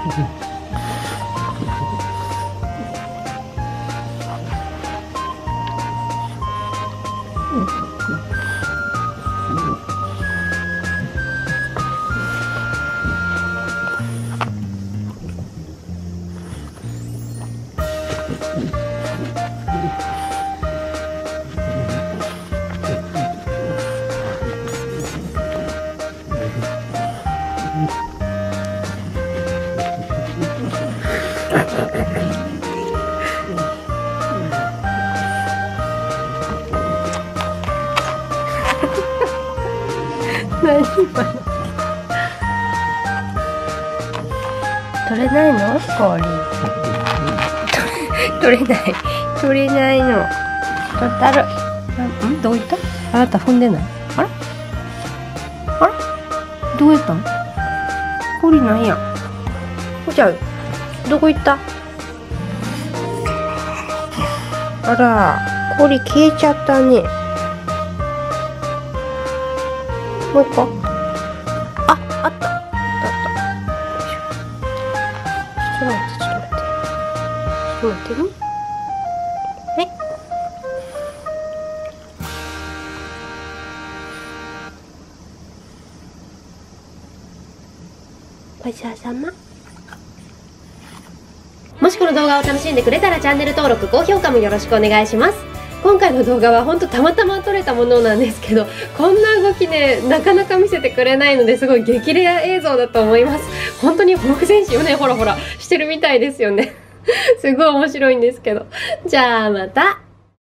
何今の。取れないの氷。取れない。取れないの。取ったる。どういった？あなた踏んでない？あれ？あれ？どうやったん？氷ないやん。じゃあどこ行った？あら、氷消えちゃったね。もう一個。あった。ちょっと待ってね。はい。ごちそうさま。もしこの動画を楽しんでくれたらチャンネル登録、高評価もよろしくお願いします。今回の動画は本当たまたま撮れたものなんですけど、こんな動きね、なかなか見せてくれないのですごい激レア映像だと思います。本当にほふ前進をね、ほらほらしてるみたいですよね。すごい面白いんですけど。じゃあまた。